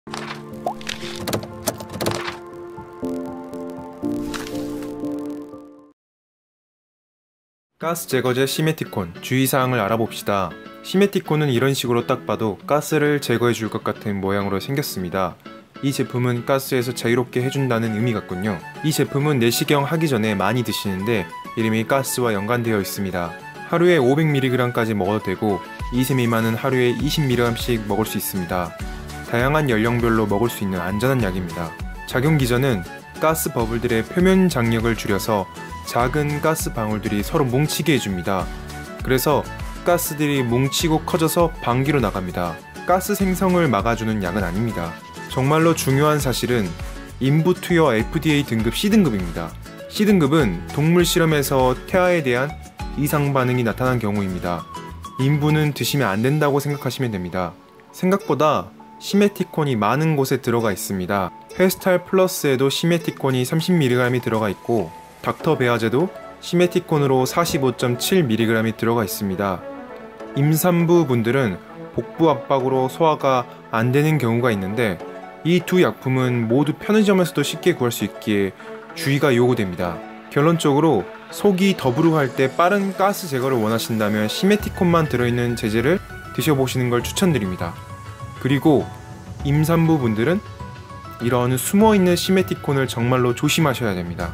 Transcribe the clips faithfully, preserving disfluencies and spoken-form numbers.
가스 제거제 시메티콘 주의사항을 알아봅시다. 시메티콘은 이런 식으로 딱 봐도 가스를 제거해 줄 것 같은 모양으로 생겼습니다. 이 제품은 가스에서 자유롭게 해준다는 의미 같군요. 이 제품은 내시경 하기 전에 많이 드시는데 이름이 가스와 연관되어 있습니다. 하루에 오백 밀리그램까지 먹어도 되고 이 세 미만은 하루에 이십 밀리그램씩 먹을 수 있습니다. 다양한 연령별로 먹을 수 있는 안전한 약입니다. 작용 기전은 가스 버블들의 표면 장력을 줄여서 작은 가스 방울들이 서로 뭉치게 해줍니다. 그래서 가스들이 뭉치고 커져서 방귀로 나갑니다. 가스 생성을 막아주는 약은 아닙니다. 정말로 중요한 사실은 인부투여 에프디에이 등급 C등급입니다. C등급은 동물 실험에서 태아에 대한 이상 반응이 나타난 경우입니다. 인부는 드시면 안 된다고 생각하시면 됩니다. 생각보다 시메티콘이 많은 곳에 들어가 있습니다. 페스탈 플러스에도 시메티콘이 삼십 밀리그램이 들어가 있고 닥터 베아제도 시메티콘으로 사십오 점 칠 밀리그램이 들어가 있습니다. 임산부 분들은 복부 압박으로 소화가 안 되는 경우가 있는데 이 두 약품은 모두 편의점에서도 쉽게 구할 수 있기에 주의가 요구됩니다. 결론적으로 속이 더부룩할 때 빠른 가스 제거를 원하신다면 시메티콘만 들어있는 제제를 드셔보시는 걸 추천드립니다. 그리고 임산부 분들은 이런 숨어있는 시메티콘을 정말로 조심하셔야 됩니다.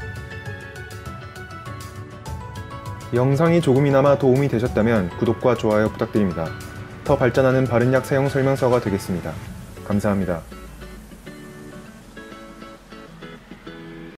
영상이 조금이나마 도움이 되셨다면 구독과 좋아요 부탁드립니다. 더 발전하는 바른약 사용 설명서가 되겠습니다. 감사합니다.